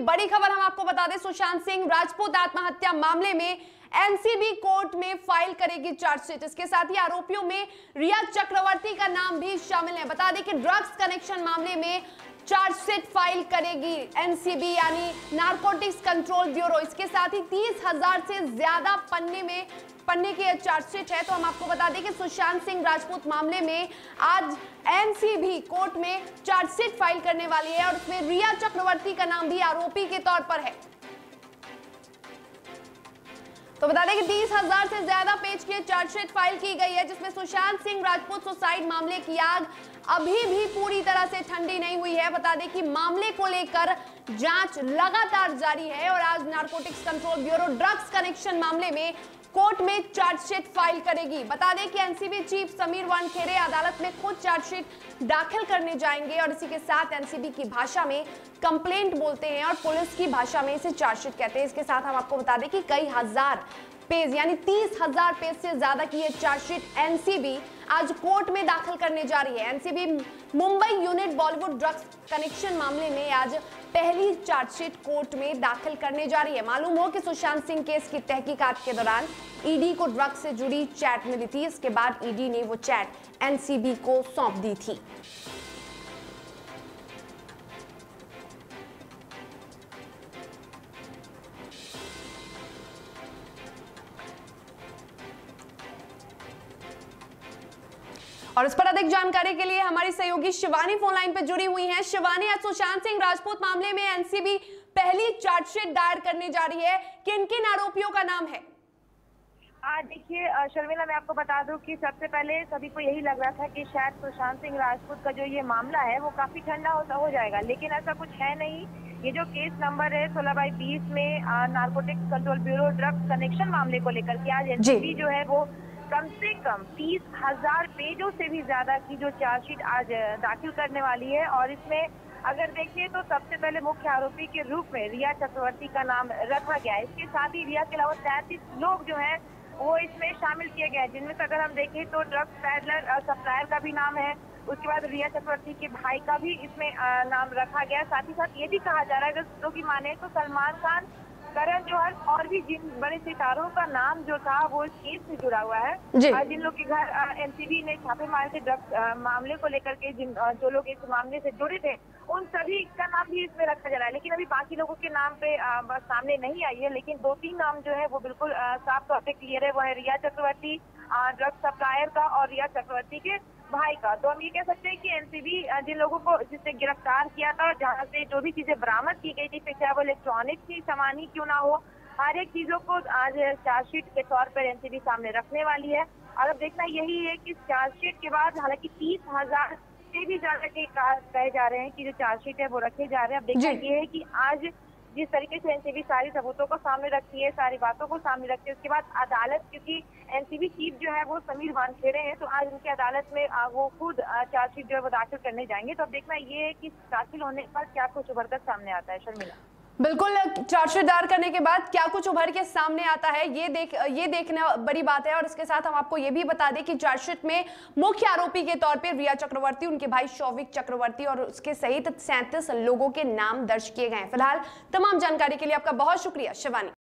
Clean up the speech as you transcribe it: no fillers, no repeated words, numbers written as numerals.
बड़ी खबर हम आपको बता दें, सुशांत सिंह राजपूत आत्महत्या मामले में एनसीबी कोर्ट में फाइल करेगी चार्जशीट। इसके साथ ही आरोपियों में रिया चक्रवर्ती का नाम भी शामिल है। बता दें कि ड्रग्स कनेक्शन मामले में चार्जशीट फाइल करेगी एनसीबी यानी नारकोटिक्स कंट्रोल ब्यूरो। इसके साथ ही 30,000 से ज्यादा पन्ने की चार्जशीट है। तो हम आपको बता दें कि सुशांत सिंह राजपूत मामले में आज एनसीबी कोर्ट में चार्जशीट फाइल करने वाली है और उसमें रिया चक्रवर्ती का नाम भी आरोपी के तौर पर है। तो बता दें कि 30,000 से ज्यादा पेज की चार्जशीट फाइल की गई है, जिसमें सुशांत सिंह राजपूत सुसाइड मामले की आग अभी भी पूरी तरह से ठंडी नहीं हुई है। बता दें कि मामले को लेकर जांच लगातार जारी है और आज narcotics control bureau drugs connection मामले में कोर्ट में चार्जशीट फाइल करेगी। बता दें कि एनसीबी चीफ समीर वानखेड़े अदालत में खुद चार्जशीट दाखिल करने जाएंगे और इसी के साथ एनसीबी की भाषा में कंप्लेंट बोलते हैं और पुलिस की भाषा में इसे चार्जशीट कहते हैं। इसके साथ हम आपको बता दें कि कई हजार पेज यानी 30,000 पेज से ज्यादा की ये चार्जशीट एनसीबी आज कोर्ट में दाखिल करने जा रही है। NCB Mumbai unit Bollywood drugs connection मामले में आज पहली चार्जशीट कोर्ट में दाखिल करने जा रही है। मालूम हो कि सुशांत सिंह केस की तहकीकात के दौरान ईडी को ड्रग्स से जुड़ी चैट मिली थी। इसके बाद ईडी ने वो चैट एनसीबी को सौंप दी थी। और इस पर अधिक जानकारी के लिए हमारी सहयोगी शिवानी फोन लाइन पर जुड़ी हुई हैं। शिवानी, आज सुशांत सिंह राजपूत मामले में एनसीबी पहली चार्जशीट दायर करने जा रही है, किन किन आरोपियों का नाम है? देखिए शर्मिला, मैं आपको बता दूं कि सबसे पहले सभी को यही लग रहा था कि शायद सुशांत सिंह राजपूत का जो ये मामला है वो काफी ठंडा हो जाएगा, लेकिन ऐसा कुछ है नहीं। ये जो केस नंबर है 16/20 में narcotics control bureau drugs connection मामले को लेकर के आज एनसीबी जो है वो कम से कम 30,000 पेजों से भी ज्यादा की जो चार्जशीट आज दाखिल करने वाली है। और इसमें अगर देखिए तो सबसे पहले मुख्य आरोपी के रूप में रिया चक्रवर्ती का नाम रखा गया है। इसके साथ ही रिया के अलावा 33 लोग जो हैं वो इसमें शामिल किए गए हैं, जिनमें से अगर हम देखें तो ड्रग्स पैडलर सप्लायर का भी नाम है। उसके बाद रिया चक्रवर्ती के भाई का भी इसमें नाम रखा गया है। साथ ही साथ ये भी कहा जा रहा है, अगर सूत्रों की माने तो सलमान खान, करण जौहर और भी जिन बड़े सितारों का नाम जो था वो इस केस से जुड़ा हुआ है। जिन लोग के घर एनसीबी ने छापे मारे थे ड्रग्स मामले को लेकर के, जो लोग इस मामले से जुड़े थे, उन सभी का नाम भी इसमें रखा जा रहा है। लेकिन अभी बाकी लोगों के नाम पे सामने नहीं आई है, लेकिन 2-3 नाम जो है वो बिल्कुल साफ तौर पे क्लियर है। वो है रिया चक्रवर्ती, ड्रग्स सप्लायर का और रिया चक्रवर्ती के भाई का। तो हम ये कह सकते हैं कि एनसीबी जिन लोगों को जिससे गिरफ्तार किया था, जहां से जो भी चीजें बरामद की गई थी, चाहे वो इलेक्ट्रॉनिक की सामान ही क्यों ना हो, हर एक चीजों को आज चार्जशीट के तौर पर एनसीबी सामने रखने वाली है। और अब देखना यही है कि चार्जशीट के बाद हालांकि 30,000 से भी ज्यादा के कहे जा रहे हैं कि जो चार्जशीट है वो रखे जा रहे हैं। अब देखना ये है कि आज जिस तरीके से एनसीबी सारी सबूतों को सामने रखती है, सारी बातों को सामने रखती है, उसके बाद अदालत, क्योंकि एनसीबी चीफ जो है वो समीर वानखेड़े हैं, तो आज उनकी अदालत में वो खुद चार्जशीट जो है वो दाखिल करने जाएंगे। तो अब देखना ये है कि दाखिल होने के बाद क्या कुछ उभर कर सामने आता है। शर्मिला, बिल्कुल, चार्जशीट दायर करने के बाद क्या कुछ उभर के सामने आता है ये देखना बड़ी बात है। और इसके साथ हम आपको ये भी बता दें कि चार्जशीट में मुख्य आरोपी के तौर पे रिया चक्रवर्ती, उनके भाई शौविक चक्रवर्ती और उसके सहित 37 लोगों के नाम दर्ज किए गए हैं। फिलहाल तमाम जानकारी के लिए आपका बहुत शुक्रिया शिवानी।